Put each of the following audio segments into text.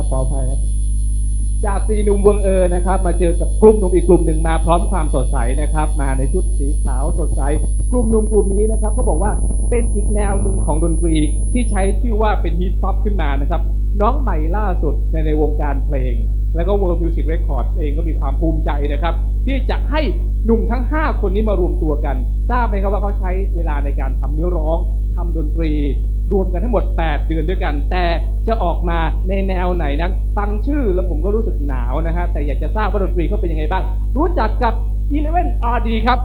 ขออภัยจาก4หนุ่มวงนะครับมาเจอกับกลุ่มหนุ่มอีกกลุ่มหนึ่งมาพร้อมความสดใสนะครับมาในชุดสีขาวสดใสกลุ่มหนุ่มกลุ่มนี้นะครับเขาบอกว่าเป็นอีกแนวหนึ่งของดนตรีที่ใช้ชื่อว่าเป็นฮิปฮอปขึ้นมานะครับน้องใหม่ล่าสุดในวงการเพลงแล้วก็ World Music Records เองก็มีความภูมิใจนะครับที่จะให้หนุ่มทั้ง5คนนี้มารวมตัวกันทราบไหมครับว่าเขาใช้เวลาในการทำเนื้อร้องทำดนตรีรวมกันทั้งหมด8เดือนด้วยกันแต่จะออกมาในแนวไหนนั้นฟังชื่อแล้วผมก็รู้สึกหนาวนะฮะแต่อยากจะทราบว่าดนตรีเขาเป็นยังไงบ้างรู้จักกับ Eleven RD ครับ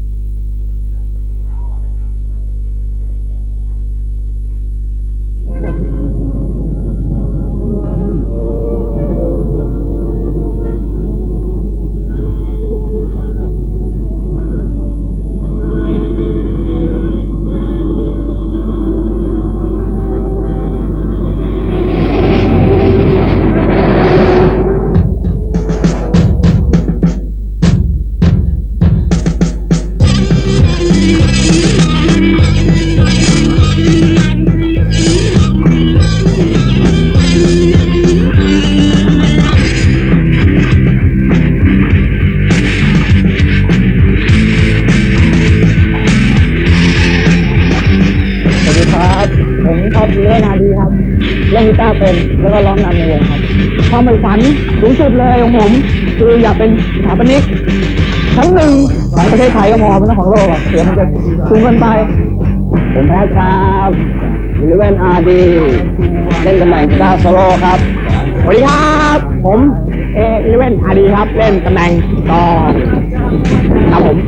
เล่นกีตาร์เป็นแล้วก็ร้องนำในวงครับความฝันสูงสุดเลยของผมคืออยากเป็นสถาปนิกชั้นหนึ่งของประเทศไทยก็พอไม่ต้องของโลกอ่ะเดี๋ยวมันจะสูงเกินไปผมแพ้ครับEleven RDเล่นตำแหน่งกีตาร์โซโล่ครับสวัสดีครับผมEleven RDครับเล่นตำแหน่งต่อครับผม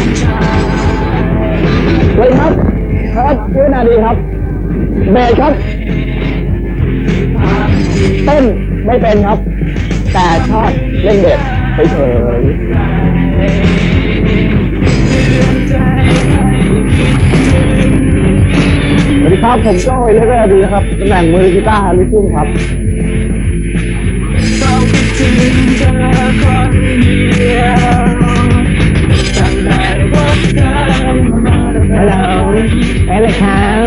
สวัสดีครับEleven RDครับเบสครับเต้นไม่เป็นครับแต่ชอบเล่นเบสเฉยสวัสดีครับผมก็Eleven RDครับตำแหน่งมือกีตาร์ลูกทุ่งครับฮัลโหลอะไรครับ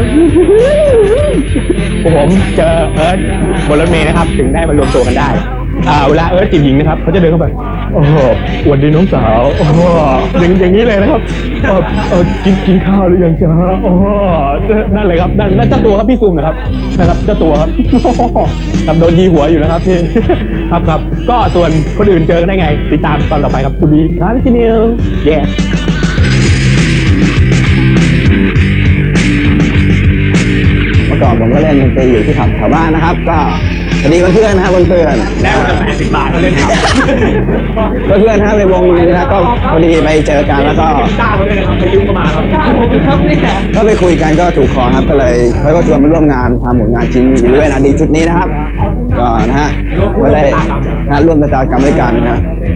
ผมเจอเอิร์ธบนรถเมล์นะครับถึงได้มารวมตัวกันได้เวลาเอิร์ธจีบหญิงนะครับเขาจะเดินเข้าไปโอ้โหอวดดีน้องสาวโอ้โหอย่างนี้เลยนะครับกินข้าวหรือยังจ๊ะโอ้โหนั่นเลยครับนั่นเจ้าตัวครับพี่ซูมนะครับเจ้าตัวครับกับโดนยีหัวอยู่นะครับพี่ครับก็ส่วนคนอื่นเจอกันได้ไงติดตามตอนต่อไปครับคุณบีคาร์ดินิลเย้เมื่อก่อนผมก็เล่นดนตรีอยู่ที่ผับแถวบ้านนะครับก็พอดีเพื่อนนะครับเพื่อนแล้วจะ80 บาทก็เล่นครับเพื่อนนะครับในวงนี้นะก็พอดีไปเจอกันแล้วก็ไปยุ่งกันมาครับก็ไปคุยกันก็ถูกคอครับก็เลยเขาก็ชวนมาร่วมงานทำผลงานจริงEleven RDชุดนี้นะครับก็นะฮะก็ได้ร่วมกิจกรรมด้วยกันนะ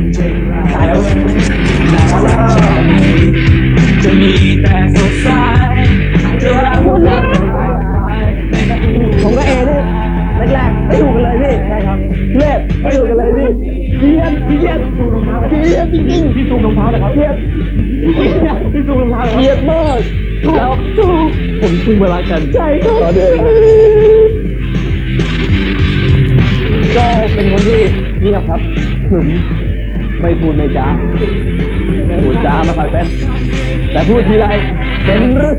จะมีแต่สดใสผมก็เนี่ยแรกไม่ถูกกันเลยพี่ใช่ครับเล็บไม่ถูกกันเลยพี่เกียร์จริงๆพี่ซูมรองเท้านะครับเกียร์พี่ซูมรองเท้าเกียร์มากแล้วผมซูมเวลากันใช่ครับก็เป็นคนที่นี่ครับถึงไม่พูดไม่จาพูดจาไม่ค่อยเป็นแต่พูดทีไรเป็นเรื่อง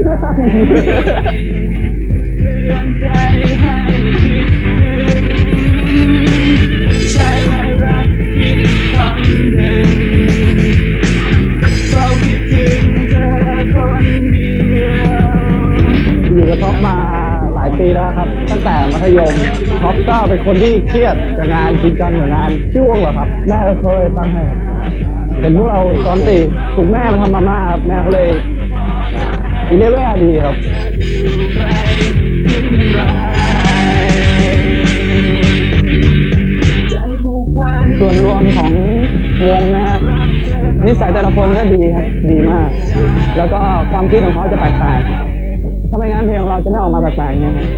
อยู่กับท็อปมาหลายปีแล้วครับตั้งแต่มัธยมท็อปก็เป็นคนที่เครียดกับงานจริงจังกับงานชื่อวงเหรอครับแม่เคยตั้งให้เห็นพวกเราตอนตีถูกแม่มาทำมาม่าครับแม่เขาเลยEleven RDครับส่วนรวมของวงนะครับนิสัยแต่ละคนก็ดีครับดีมากแล้วก็ความคิดของเขาจะแปลกๆถ้าไม่งั้นเพลงของเราจะไม่ออกมาแปลกๆนะครับ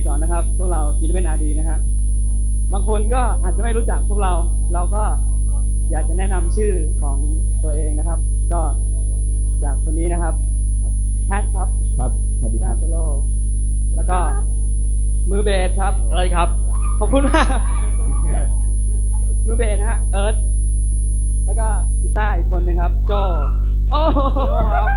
ก่อนนะครับพวกเราศิลปินอาดีนะฮะบางคนก็อาจจะไม่รู้จักพวกเราก็อยากจะแนะนำชื่อของตัวเองนะครับ ก็จากคนนี้นะครับแพทครับครับสวัสดีคดารับโซโลแล้วก็มือเบสครับอะไรครับขอบคุณมากมือเบสนะฮะเอิร์ธแล้วก็กีตาร์อีกคนหนึงครับโจโอ้โหครับ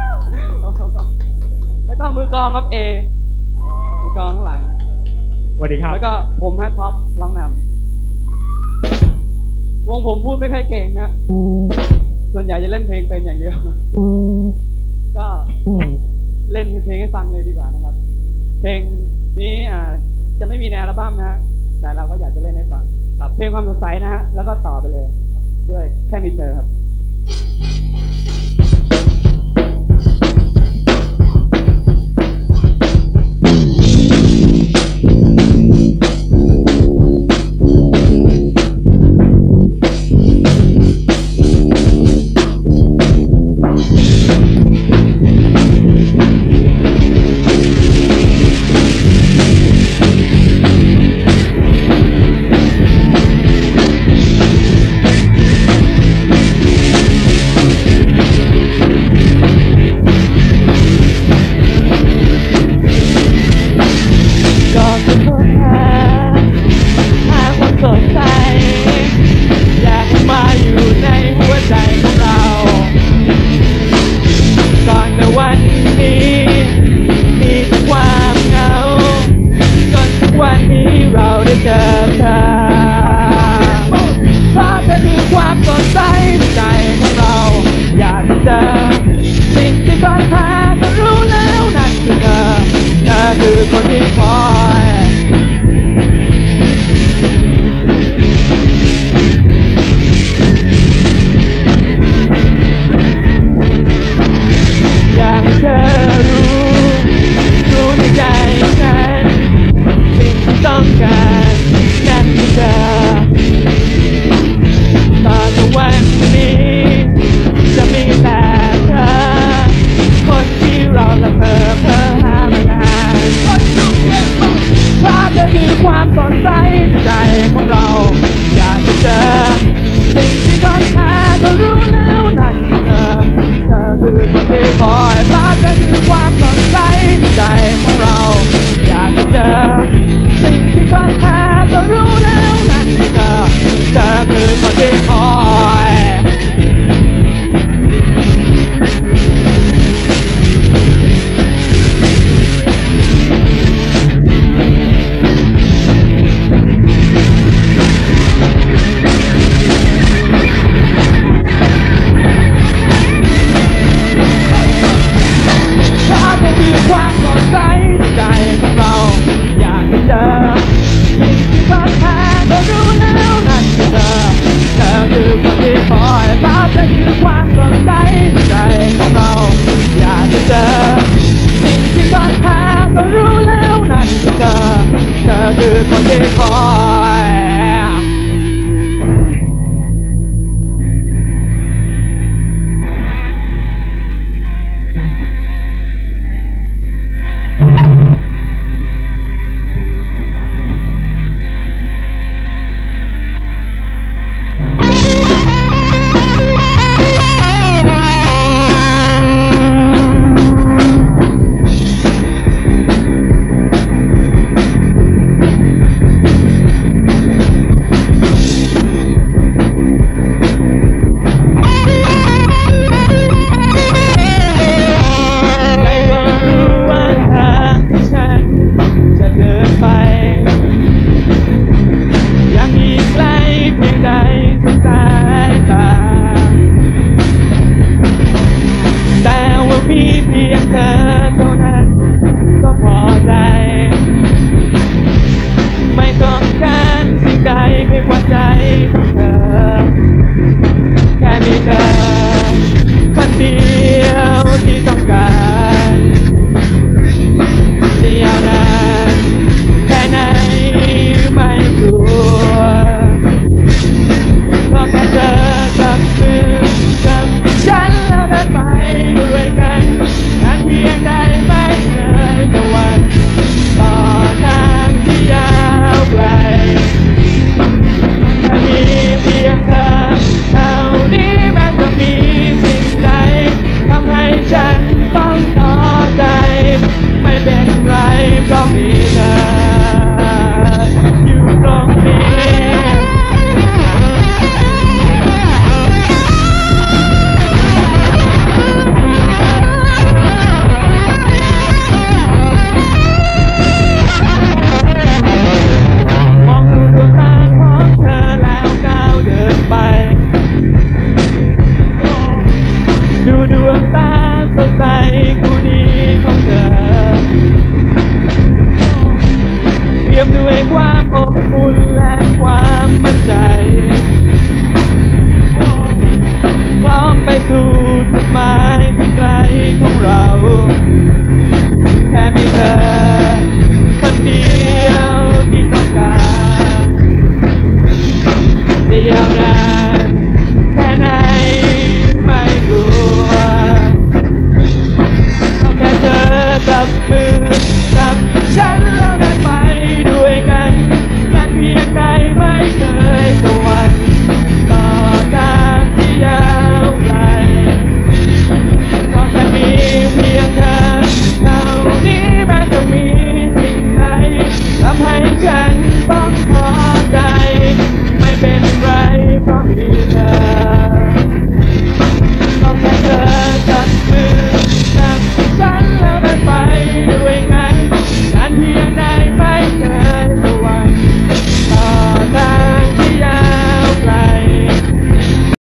แล้วก็มือกลองครับเอมือกลองข้างหลังสวัสดีครับแล้วก็ผมฮะท็อปร้องนำวงผมพูดไม่ค่อยเก่งนะส่วนใหญ่จะเล่นเพลงเป็นอย่างเดียวก็เล่นเพลงให้ฟังเลยดีกว่านะครับ เพลงนี้จะไม่มีในอัลบั้มนะฮะแต่เราก็อยากจะเล่นให้ฟังครับเพลงความสดใสนะฮะแล้วก็ต่อไปเลยด้วยแค่มีเธอครับก็จะพบหาความสดใสอยากให้มาอยู่ในหัวใจของเรา ก่อนในวันนี้มีแต่ความเหงาจนทุกวันนี้เราได้เจอเธอเพราะเธอคือความสดใสใจของเราอยากจะเจอสิ่งที่ตอนหาก็รู้แล้วนั่นคือเธอคือคนที่คอยอยากให้เธอรู้ในใจฉันสิ่งที่ต้องการนั่นคือเธอตอนวันนี้จะมีแต่เธอคนที่เราละเพ้อหามานานเพราะเธอคือความสดใสใจของเราอยากจะเจอสิ่งที่ต้องหาก็รู้แล้วนั่นคือเธอคือคนที่คอยเพราะเธอคือความสดใสใจของเราอยากจะเจอสิ่งที่ต้องหาก็รู้แล้วนั่นคือเธอคือคนที่คอยความสดใสใจของเราอยากจะเจอสิ่งที่ต้องหาก็รู้แล้วนั่นคือเธอคือคนที่คอยเพราะเธอคือความสดใสใจของเราอยากจะเจอสิ่งที่ต้องหาก็รู้แล้วนั่นคือเธอคือคนที่คอยยมด้วยความอบอุ่นและความมั่นใจพร้อมไปสู่จุดหมายที่ไกลของเราแค่มีเธอคนเดียว